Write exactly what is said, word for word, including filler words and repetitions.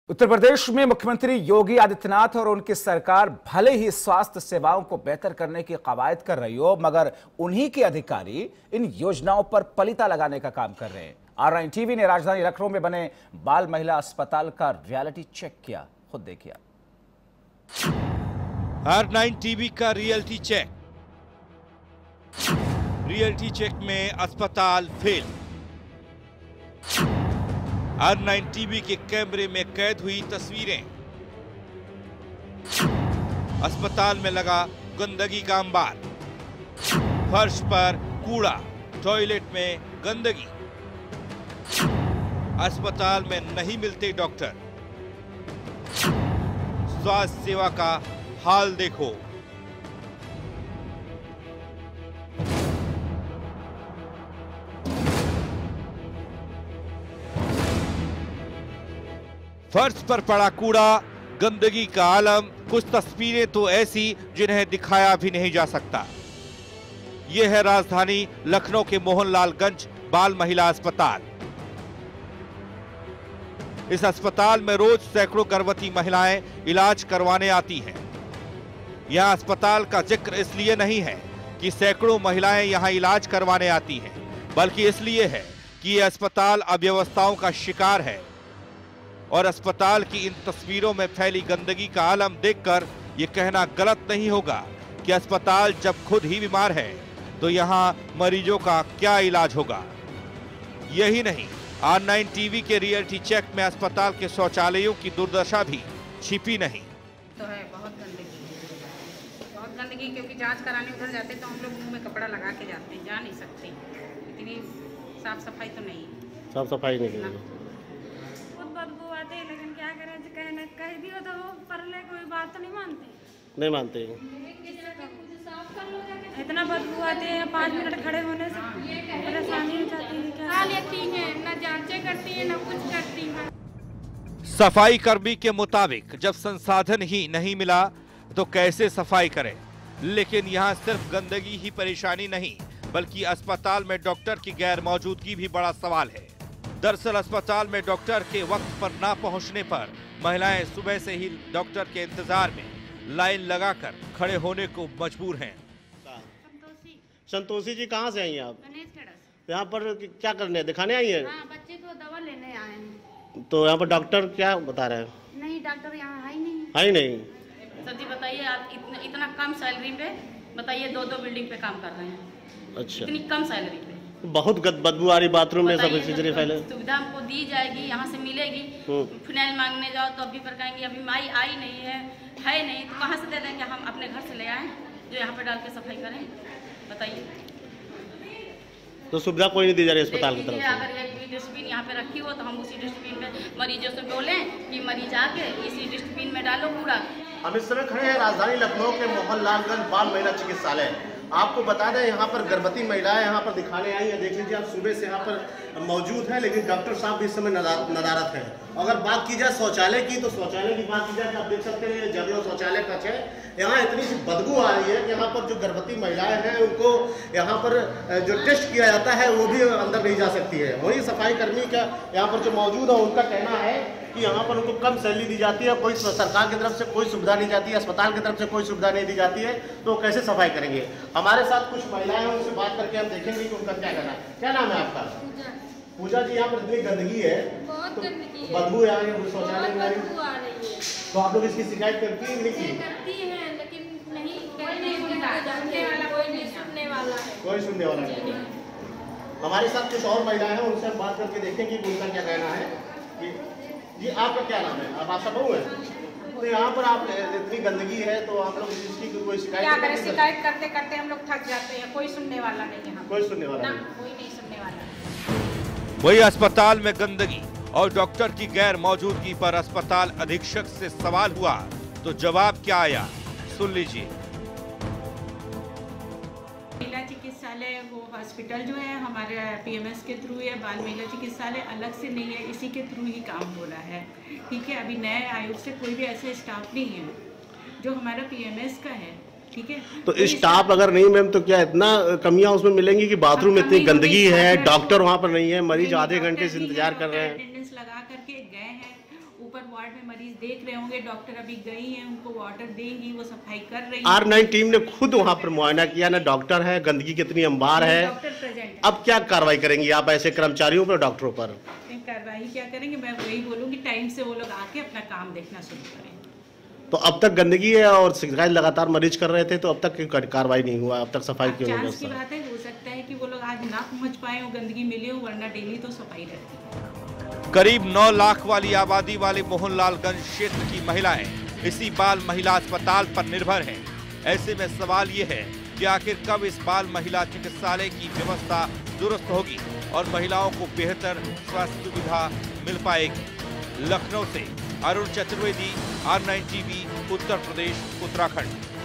उत्तर प्रदेश में मुख्यमंत्री योगी आदित्यनाथ और उनकी सरकार भले ही स्वास्थ्य सेवाओं को बेहतर करने की कवायद कर रही हो, मगर उन्हीं के अधिकारी इन योजनाओं पर पलीता लगाने का काम कर रहे हैं। आर नाइन टीवी ने राजधानी लखनऊ में बने बाल महिला अस्पताल का रियलिटी चेक किया, खुद देखिए। आर नाइन टीवी का रियलिटी चेक। रियलिटी चेक में अस्पताल फेल। आर नाइन टीवी के कैमरे में कैद हुई तस्वीरें। अस्पताल में लगा गंदगी का अंबार। फर्श पर कूड़ा, टॉयलेट में गंदगी। अस्पताल में नहीं मिलते डॉक्टर। स्वास्थ्य सेवा का हाल देखो। फर्श पर पड़ा कूड़ा, गंदगी का आलम, कुछ तस्वीरें तो ऐसी जिन्हें दिखाया भी नहीं जा सकता। यह है राजधानी लखनऊ के मोहनलालगंज बाल महिला अस्पताल। इस अस्पताल में रोज सैकड़ों गर्भवती महिलाएं इलाज करवाने आती हैं। यह अस्पताल का जिक्र इसलिए नहीं है कि सैकड़ों महिलाएं यहां इलाज करवाने आती हैं, बल्कि इसलिए है कि यह अस्पताल अव्यवस्थाओं का शिकार है। और अस्पताल की इन तस्वीरों में फैली गंदगी का आलम देखकर ये कहना गलत नहीं होगा कि अस्पताल जब खुद ही बीमार है तो यहाँ मरीजों का क्या इलाज होगा। यही नहीं, आर नाइन टीवी के रियलिटी चेक में अस्पताल के शौचालयों की दुर्दशा भी छिपी नहीं। तो है बहुत गंदगी, बहुत गंदगी, क्योंकि जांच कराने उधर जाते तो हम लोग मुंह में कपड़ा लगा के जाते हैं, जा नहीं सकते। इतनी साफ सफाई तो नहीं है। साफ सफाई नहीं है, बदबू आते हैं, लेकिन क्या करें, कहने कह दियो तो वो परले कोई बात तो नहीं मानते नहीं मानते इतना बदबू आते हैं, पाँच मिनट खड़े होने से परेशानी हो जाती है। क्या लेती हैं, न जांचें करती हैं, न कुछ करती हैं। सफाई कर्मी के मुताबिक जब संसाधन ही नहीं मिला तो कैसे सफाई करें। लेकिन यहाँ सिर्फ गंदगी ही परेशानी नहीं, बल्कि अस्पताल में डॉक्टर की गैर मौजूदगी भी बड़ा सवाल है। दरअसल अस्पताल में डॉक्टर के वक्त पर ना पहुंचने पर महिलाएं सुबह से ही डॉक्टर के इंतजार में लाइन लगाकर खड़े होने को मजबूर हैं। संतोषी संतोषी जी कहाँ से आई हैं आप? गणेशखेड़ा से। यहाँ पर क्या करने, दिखाने आई हैं? हाँ, बच्चे को दवा लेने आए हैं। तो यहाँ पर डॉक्टर क्या बता रहे हैं? नहीं, डॉक्टर यहाँ है ही नहीं। है ही नहीं। सर जी बताइए, आप इतना इतना कम सैलरी पे बताइए, दो दो बिल्डिंग पे काम कर रहे हैं। अच्छा, इतनी कम सैलरी पे बहुत बदबू आ रही, बाथरूम में सब चीजें फैले। सुविधा हमको दी जाएगी, यहाँ से मिलेगी। फिनाइल मांगने जाओ तो अभी पर कहेंगे अभी माई आई नहीं है है नहीं, तो कहाँ से दे देंगे? हम अपने घर से ले आए जो यहाँ पे डाल के सफाई करें? बताइए। तो सुविधा कोई नहीं दी जा रही अस्पताल की तरफ से। अगर एक भी डस्टबिन यहाँ पे रखी हो तो हम उसी डस्टबिन में मरीजों से बोलें कि मरीज आके इसी डस्टबिन में डालो कूड़ा। हम इस समय खड़े हैं राजधानी लखनऊ के मोहनलालगंज बाल महिला चिकित्सालय। आपको बता दें, यहाँ पर गर्भवती महिलाएं यहाँ पर दिखाने आई हैं। देख लीजिए आप, सुबह से यहाँ पर मौजूद है, लेकिन डॉक्टर साहब भी इस समय नदारत है। अगर बात की जाए शौचालय की, तो शौचालय की बात की जाए तो आप देख सकते हैं ये जनरल शौचालय कक्ष है। यहाँ इतनी सी बदबू आ रही है कि यहाँ पर जो गर्भवती महिलाएं हैं उनको यहाँ पर जो टेस्ट किया जाता है वो भी अंदर नहीं जा सकती है। वही सफाई कर्मी का यहाँ पर जो मौजूद है उनका कहना है कि यहाँ पर उनको कम सैलरी दी जाती है, कोई सरकार की तरफ से कोई सुविधा नहीं जाती है, अस्पताल की तरफ से कोई सुविधा नहीं दी जाती है, तो कैसे सफाई करेंगे? हमारे साथ कुछ महिलाएं हैं, उनसे बात करके हम देखेंगे कि उनका क्या कहना है। क्या नाम है आपका? पूजा जी, यहाँ पर इतनी गंदगी है, बहुत तो गंदगी है, बदबू आ रही है, शौचालय में आ रही बदबू आ रही है। तो आप लोग इसकी शिकायत करती हैं नहीं की? करती हैं, लेकिन नहीं, कोई नहीं सुनता, जानने वाला कोई नहीं सुनने वाला है, कोई सुनने वाला नहीं। हमारे साथ कुछ और महिलाएं हैं, उनसे हम बात करके देखेंगे कि उनका क्या कहना है। जी, आपका क्या नाम है? आप आशा बहू है? तो यहाँ पर आप इतनी गंदगी है तो आप लोग इसकी कोई शिकायत? क्या करें, शिकायत करते करते हम लोग थक जाते हैं। कोई सुनने वाला नहीं है, कोई सुनने वाला ना, नहीं, कोई नहीं सुनने वाला। वही अस्पताल में गंदगी और डॉक्टर की गैर मौजूदगी पर अस्पताल अधीक्षक से सवाल हुआ तो जवाब क्या आया, सुन लीजिए। महिला चिकित्सालय वो हॉस्पिटल जो है हमारे पीएमएस के थ्रू है, बाल महिला चिकित्सालय अलग से नहीं है, इसी के थ्रू ही काम हो रहा है। ठीक है, अभी नए आयोग से कोई भी ऐसे स्टाफ नहीं है जो हमारा पीएमएस का है। ठीक है, तो स्टाफ अगर नहीं मैम तो क्या इतना कमियां उसमें मिलेंगी कि बाथरूम में इतनी गंदगी है, डॉक्टर वहाँ पर नहीं है, मरीज आधे घंटे से इंतजार कर रहे हैं। अटेंडेंस लगा करके गए हैं, ऊपर ऊपर वार्ड में मरीज देख रहे होंगे, डॉक्टर अभी गई हैं, उनको वाटर देंगी, वो सफाई कर रही आर नाइन टीम ने खुद वहाँ पर मुआयना किया ना, डॉक्टर है, गंदगी कितनी अंबार है, डॉक्टर प्रेजेंट। अब क्या कार्रवाई करेंगी आप ऐसे कर्मचारियों पर, डॉक्टरों पर? कार्रवाई क्या करेंगे, मैं वही बोलूँगी टाइम से वो लोग आके अपना काम देखना शुरू करें। तो अब तक गंदगी है और शिकायत लगातार मरीज कर रहे थे, तो अब तक क्यों कार्रवाई नहीं हुआ, अब तक सफाई क्यों नहीं? चांस की बात है, हो सकता है कि वो लोग आज ना पहुंच पाए हो, गंदगी मिली हो, वरना डेली तो सफाई रहती है। करीब नौ लाख वाली आबादी वाले मोहनलालगंज क्षेत्र की महिलाएं इसी बाल महिला अस्पताल पर निर्भर हैं। ऐसे में सवाल ये है कि आखिर कब इस बाल महिला चिकित्सालय की व्यवस्था दुरुस्त होगी और महिलाओं को बेहतर स्वास्थ्य सुविधा मिल पाएगी। लखनऊ से Arun Chaturvedi, R nine TV, Uttar Pradesh, Uttarakhand.